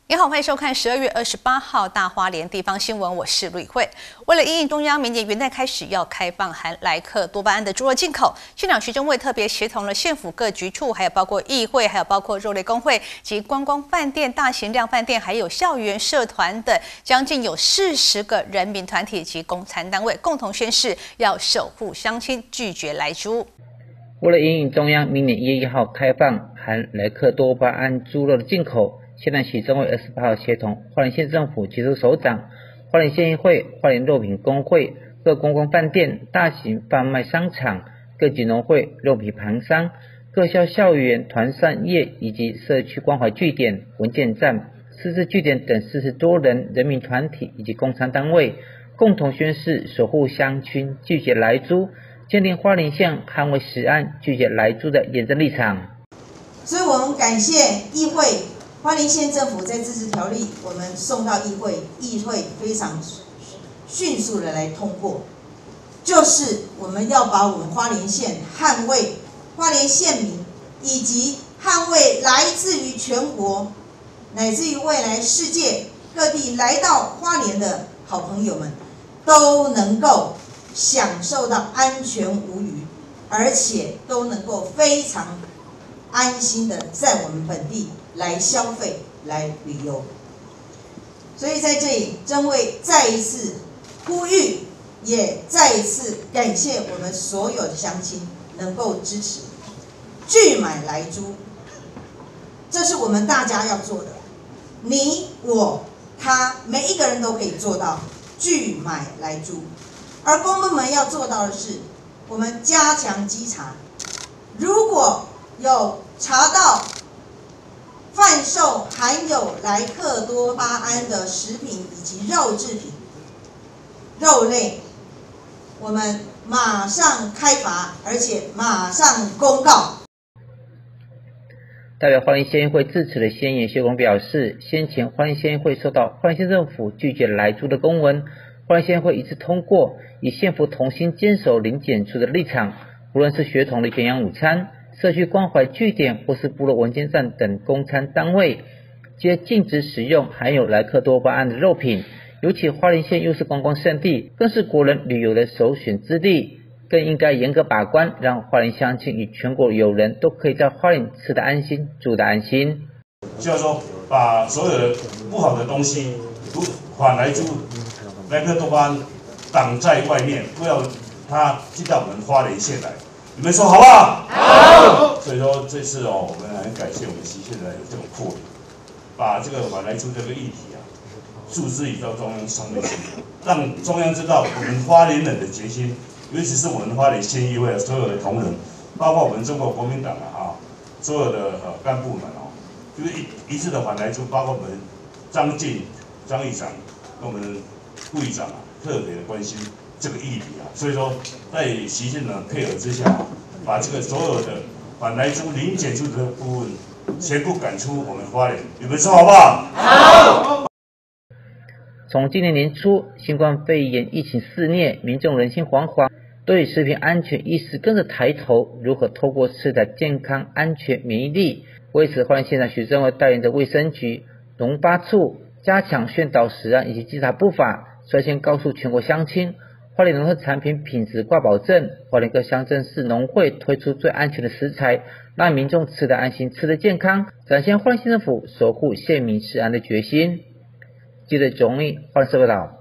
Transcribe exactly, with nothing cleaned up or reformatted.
你好，欢迎收看十二月二十八号大花莲地方新闻，我是吕慧。为了因应中央明年元旦开始要开放含莱克多巴胺的猪肉进口，县长徐榛蔚特别协同了县府各局处，还有包括议会，还有包括肉类工会及观光饭店、大型量饭店，还有校园社团等，将近有四十个人民团体及公餐单位共同宣誓要守护乡亲，拒绝莱猪。 为了因应中央明年一月一号开放含莱克多巴胺猪肉的进口，县长徐榛蔚二十八号协同花莲县政府局处首长、花莲县议会、花莲肉品工会、各观光饭店、大型贩卖商场、各级农会、肉品盘商、各校校园、团膳业以及社区关怀据点、文件站、自治据点等四十多人人民团体以及公餐单位，共同宣誓守护乡亲，拒绝莱猪，坚定花莲县捍卫食安、拒绝莱猪的严正立场。 所以我们感谢议会。花莲县政府在这次条例，我们送到议会，议会非常迅速的来通过，就是我们要把我们花莲县捍卫花莲县民，以及捍卫来自于全国乃至于未来世界各地来到花莲的好朋友们，都能够享受到安全无虞，而且都能够非常安心的在我们本地来消费、来旅游。所以在这里，榛蔚再一次呼吁，也再一次感谢我们所有的乡亲能够支持拒买莱猪，这是我们大家要做的，你我他每一个人都可以做到拒买莱猪。而公部门要做到的是，我们加强稽查，如果有查到贩售含有莱克多巴胺的食品以及肉制品、肉类，我们马上开罚，而且马上公告。 代表花莲县议会致辞的县议谢公表示，先前花莲县议会收到花莲县政府拒绝莱猪的公文，花莲县议会一致通过，以县府同心坚守零检出的立场，无论是学童的营养午餐、社区关怀据点或是部落文件站等公餐单位，皆禁止使用含有莱克多巴胺的肉品。尤其花莲县又是观光胜地，更是国人旅游的首选之地，更应该严格把关，让花莲乡亲与全国友人都可以在花莲吃得安心、住得安心。 就是说，把所有的不好的东西，反莱猪、莱克多巴胺挡在外面，不要它进到我们花莲县来。你们说好不好？好。所以说这次哦，我们很感谢我们习县长有这种魄力，把这个反莱猪这个议题啊，诉之以到中央上面去，让中央知道我们花莲人的决心，尤其是我们花莲县议会的所有的同仁，包括我们中国国民党啊，啊所有的呃干部们哦，就是一一致的反莱猪，包括我们张进张议长跟我们副议长啊，特别的关心这个议题啊，所以说在习县长配合之下，把这个所有的反莱猪零检出的部分全部赶出我们花莲，你们说好不好？好。 从今年年初，新冠肺炎疫情肆虐，民众人心惶惶，对食品安全意识跟着抬头，如何透过吃的健康、安全、免疫力？为此，花莲县长徐榛蔚带领着卫生局、农发处加强宣导食安以及稽查不法，率先告诉全国乡亲，花莲农特产品品质挂保证，花莲各乡镇市农会推出最安全的食材，让民众吃得安心、吃得健康，展现花莲县政府守护县民食安的决心。记者钟毅，花莲社报道。